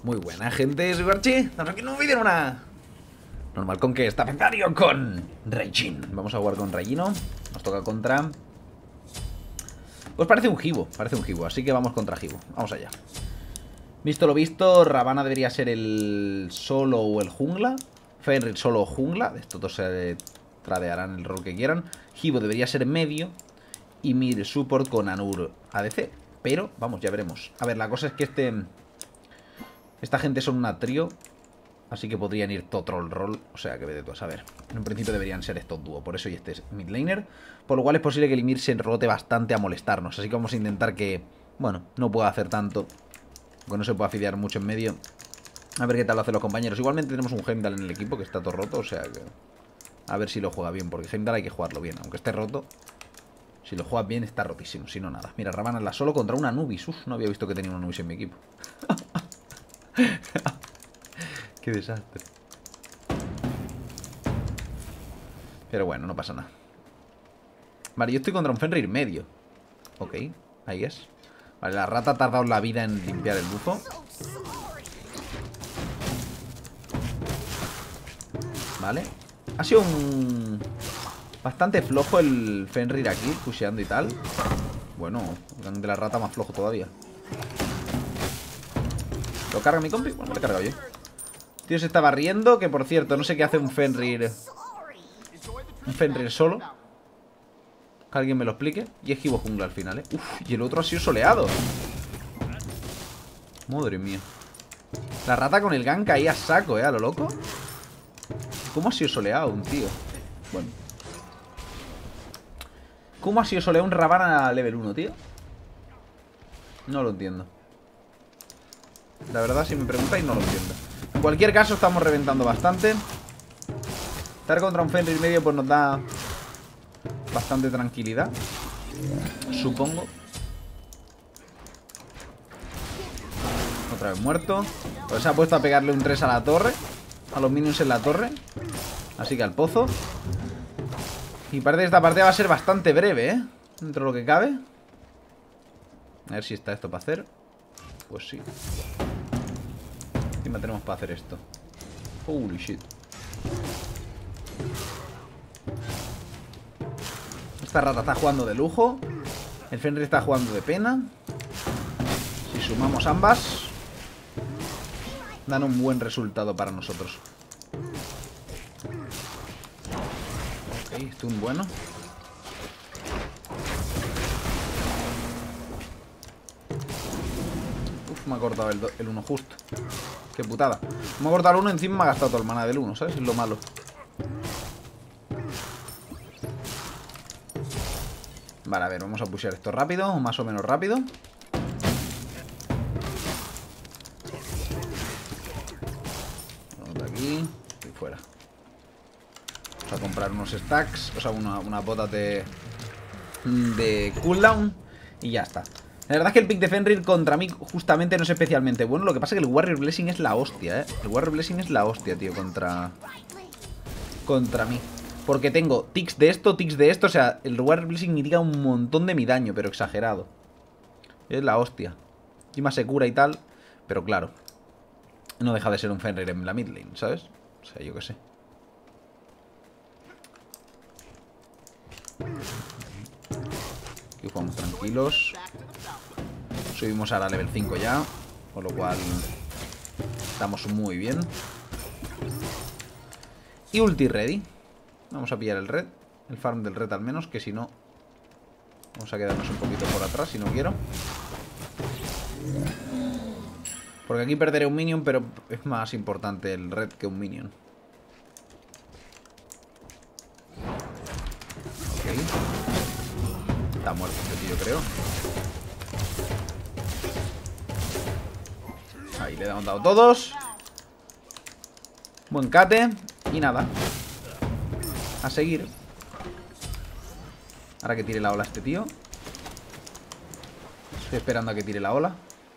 Muy buena, gente, soy Barchi. Estamos aquí en un vídeo en una... Normal con que está Pecario con Regin. Vamos a jugar con Regino. Nos toca contra... Pues parece un Gibo, así que vamos contra Gibo. Vamos allá. Visto lo visto, Ravana debería ser el solo o el jungla. Fenrir solo o jungla. De estos dos se tradearán el rol que quieran. Gibo debería ser medio. Y Mir support con Anur ADC. Pero, vamos, ya veremos. A ver, la cosa es que esta gente son una trío. Así que podrían ir Totrol rol. O sea, que vete tú a saber. En un principio deberían ser estos dúo. Por eso y este es mid laner. Por lo cual es posible que el Ymir se enrote bastante a molestarnos. Así que vamos a intentar que, bueno, no pueda hacer tanto. Que no se pueda fidear mucho en medio. A ver qué tal lo hacen los compañeros. Igualmente tenemos un Heimdall en el equipo que está todo roto. O sea que... A ver si lo juega bien. Porque Heimdall hay que jugarlo bien. Aunque esté roto. Si lo juegas bien está rotísimo. Si no, nada. Mira, Ravana la solo contra una Anubis. Uf, no había visto que tenía una Anubis en mi equipo. Qué desastre. Pero bueno, no pasa nada. Vale, yo estoy contra un Fenrir medio. Ok, ahí es. Vale, la rata ha tardado la vida en limpiar el bufo. Vale. Ha sido un... bastante flojo el Fenrir aquí, pusheando y tal. Bueno, el de la rata más flojo todavía. ¿Lo carga mi compi? Bueno, me lo he cargado yo. Tío se estaba riendo, que por cierto, no sé qué hace un Fenrir. Un Fenrir solo. Que alguien me lo explique. Y es Gibo jungla al final, Uf, y el otro ha sido soleado. Madre mía. La rata con el gank ahí a saco, a lo loco. ¿Cómo ha sido soleado un tío? Bueno. ¿Cómo ha sido soleado un Ravana level 1, tío? No lo entiendo. La verdad, si me preguntáis, no lo entiendo. En cualquier caso, estamos reventando bastante. Estar contra un Fenrir medio pues nos da bastante tranquilidad, supongo. Otra vez muerto. Pues se ha puesto a pegarle un 3 a la torre. A los minions en la torre. Así que al pozo. Y parece que esta partida va a ser bastante breve, dentro de lo que cabe. A ver si está esto para hacer. Pues sí. Encima tenemos para hacer esto. Holy shit. Esta rata está jugando de lujo. El Fenrir está jugando de pena. Si sumamos ambas, dan un buen resultado para nosotros. Ok, stun bueno. Uf, me ha cortado el 1 justo. Qué putada. Me ha cortado el 1 encima me ha gastado todo el mana del 1, ¿sabes? Es lo malo. Vale, a ver, vamos a pushear esto rápido, o más o menos rápido. Vamos de aquí y fuera. Vamos a comprar unos stacks, o sea, unas botas de cooldown y ya está. La verdad es que el pick de Fenrir contra mí justamente no es especialmente bueno. Lo que pasa es que el Warrior Blessing es la hostia, El Warrior Blessing es la hostia, tío, contra mí. Porque tengo ticks de esto, o sea, el Warrior Blessing mitiga un montón de mi daño, pero exagerado. Es la hostia. Encima se cura y tal, pero claro, no deja de ser un Fenrir en la mid lane, ¿sabes? O sea, yo qué sé. Aquí jugamos tranquilos. Subimos ahora a level 5 ya, con lo cual estamos muy bien. Y ulti ready. Vamos a pillar el red, el farm del red al menos, que si no vamos a quedarnos un poquito por atrás si no quiero. Porque aquí perderé un minion, pero es más importante el red que un minion. Ok. Está muerto este tío, creo. Ahí le hemos dado todos. Buen cate. Y nada, a seguir. Ahora que tire la ola este tío. Estoy esperando a que tire la ola.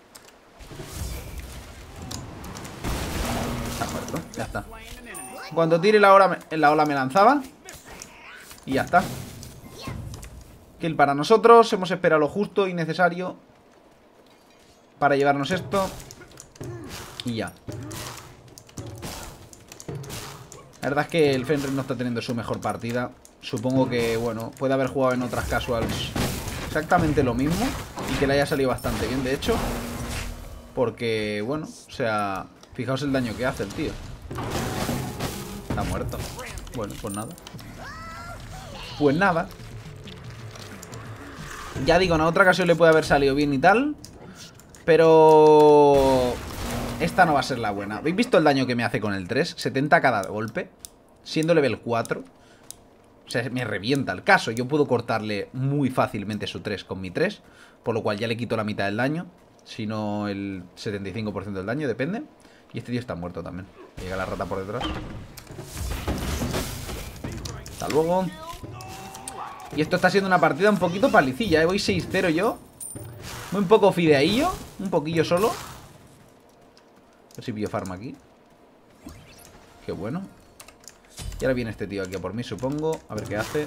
Está muerto, ya está. Cuando tire la ola me lanzaba. Y ya está. Kill para nosotros. Hemos esperado lo justo y necesario para llevarnos esto. Y ya. La verdad es que el Fenrir no está teniendo su mejor partida. Supongo que, bueno, puede haber jugado en otras casuals exactamente lo mismo y que le haya salido bastante bien, de hecho. Porque, bueno, o sea, fijaos el daño que hace el tío. Está muerto. Bueno, pues nada. Pues nada. Ya digo, en otra ocasión le puede haber salido bien y tal. Pero esta no va a ser la buena. ¿Habéis visto el daño que me hace con el 3? 70 cada golpe. Siendo level 4. O sea, me revienta el caso. Yo puedo cortarle muy fácilmente su 3 con mi 3. Por lo cual ya le quito la mitad del daño. Si no el 75% del daño, depende. Y este tío está muerto también. Llega la rata por detrás. Hasta luego. Y esto está siendo una partida un poquito palicilla, ¿eh? Voy 6-0 yo. Muy un poco fideillo. Un poquillo solo. A ver si pillo farm aquí. Qué bueno. Y ahora viene este tío aquí a por mí, supongo. A ver qué hace.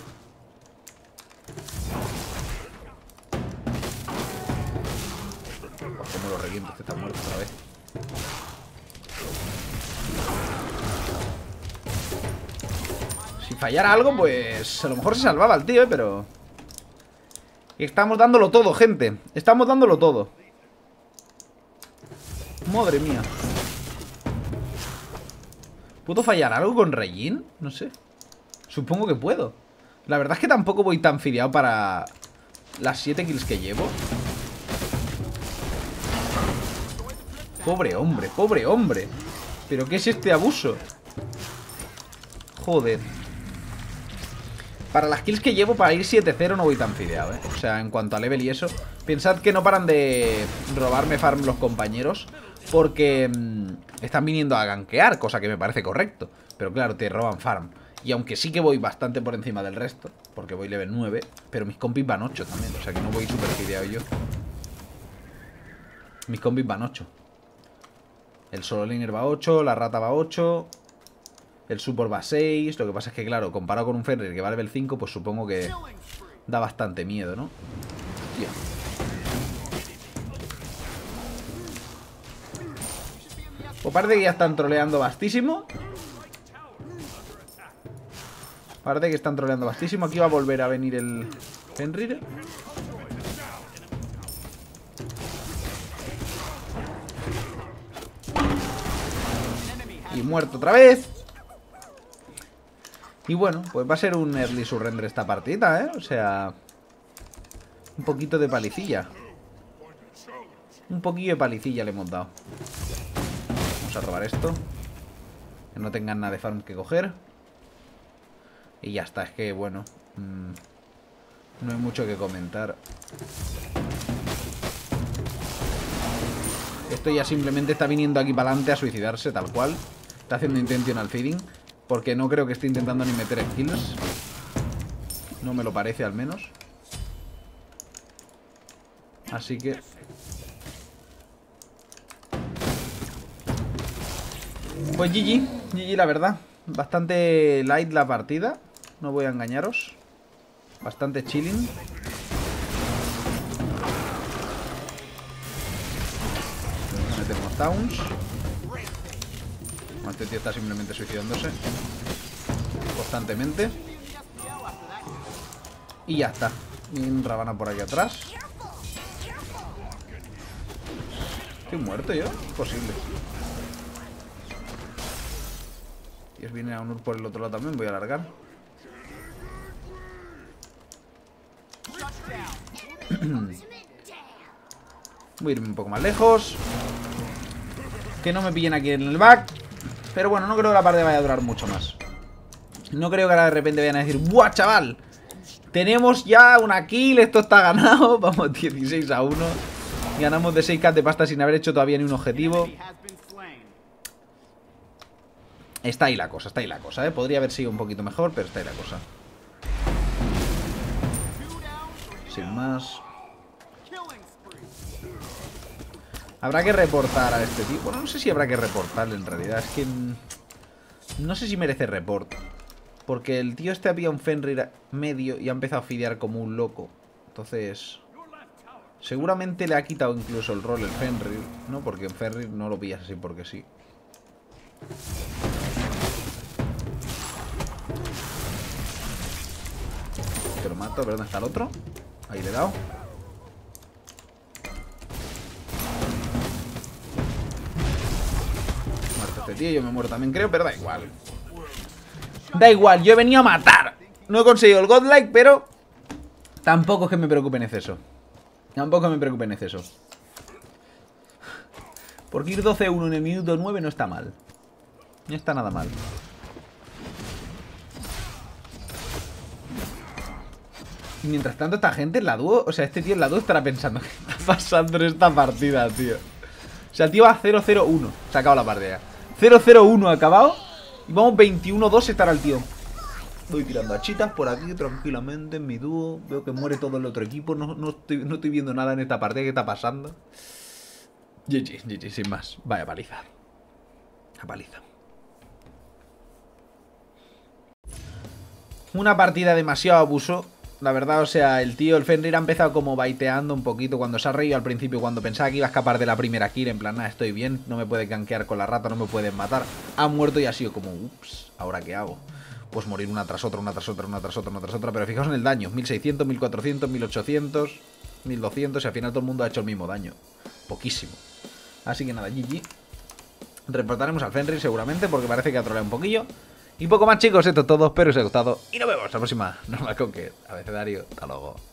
Cómo lo reviento, este está muerto otra vez. Si fallara algo, pues a lo mejor se salvaba el tío, pero... Estamos dándolo todo, gente. Estamos dándolo todo. Madre mía. ¿Puedo fallar algo con Regin? No sé. Supongo que puedo. La verdad es que tampoco voy tan fideado para las 7 kills que llevo. Pobre hombre, pobre hombre. ¿Pero qué es este abuso? Joder. Para las kills que llevo, para ir 7-0 no voy tan fideado, ¿eh? O sea, en cuanto a level y eso. Pensad que no paran de robarme farm los compañeros, porque están viniendo a gankear, cosa que me parece correcto. Pero claro, te roban farm. Y aunque sí que voy bastante por encima del resto, porque voy level 9, pero mis compis van 8 también. O sea que no voy súper fideado yo. Mis compis van 8. El solo laner va 8, la rata va 8... El support va 6. Lo que pasa es que, claro, comparado con un Fenrir que va a level 5, pues supongo que da bastante miedo, ¿no? Hostia. Pues parece que ya están troleando bastísimo. Parece que están troleando bastísimo. Aquí va a volver a venir el Fenrir. Y muerto otra vez. Y bueno, pues va a ser un early surrender esta partida, ¿eh? O sea, un poquito de palicilla. Un poquillo de palicilla le hemos dado. Vamos a robar esto. Que no tengan nada de farm que coger. Y ya está, es que bueno, no hay mucho que comentar. Esto ya simplemente está viniendo aquí para adelante a suicidarse tal cual. Está haciendo intentional feeding. Porque no creo que esté intentando ni meter kills. No me lo parece al menos. Así que... Pues GG. GG la verdad. Bastante light la partida. No voy a engañaros. Bastante chilling. Metemos downs. Este tío está simplemente suicidándose constantemente. Y ya está. Y un Ravana por aquí atrás. ¿Estoy muerto yo? Imposible. Y os viene a unir por el otro lado también. Voy a alargar. Voy a irme un poco más lejos. Que no me pillen aquí en el back. Pero bueno, no creo que la partida vaya a durar mucho más. No creo que ahora de repente vayan a decir: ¡buah, chaval! Tenemos ya una kill, esto está ganado. Vamos 16-1. Ganamos de 6k de pasta sin haber hecho todavía ni un objetivo. Está ahí la cosa, ¿eh? Podría haber sido un poquito mejor, pero está ahí la cosa. Sin más. Habrá que reportar a este tío. Bueno, no sé si habrá que reportarle en realidad. Es que... no sé si merece report. Porque el tío este había un Fenrir medio y ha empezado a fidear como un loco. Entonces... Seguramente le ha quitado incluso el rol el Fenrir, ¿no? Porque en Fenrir no lo pillas así porque sí. Que lo mato, a ver dónde está el otro. Ahí le he dado. Muerto este tío, yo me muero también creo, pero da igual. Da igual, yo he venido a matar. No he conseguido el godlike, pero tampoco es que me preocupe en exceso. Tampoco me preocupe en exceso. Porque ir 12-1 en el minuto 9 no está mal. No está nada mal. Y mientras tanto esta gente en la dúo, o sea, este tío en la dúo estará pensando ¿qué está pasando en esta partida, tío? O sea, el tío va 0-0-1. Se ha acabado la partida. 0-0-1 acabado. Y vamos 21-2 estará el tío. Voy tirando hachitas por aquí tranquilamente en mi dúo. Veo que muere todo el otro equipo. No estoy viendo nada en esta partida. ¿Qué está pasando? GG, sin más. Vaya paliza. La paliza. Una partida demasiado abuso. La verdad, o sea, el tío, el Fenrir ha empezado como baiteando un poquito cuando se ha reído al principio, cuando pensaba que iba a escapar de la primera kill, en plan, nada, estoy bien, no me puede gankear con la rata, no me pueden matar. Ha muerto y ha sido como, ups, ¿ahora qué hago? Pues morir una tras otra, una tras otra, una tras otra, una tras otra, pero fijaos en el daño, 1600, 1400, 1800, 1200 y al final todo el mundo ha hecho el mismo daño. Poquísimo. Así que nada, GG. Reportaremos al Fenrir seguramente porque parece que ha troleado un poquillo. Y poco más, chicos, esto es todo, espero que os haya gustado y nos vemos la próxima Normal Conquer, abecedario, hasta luego.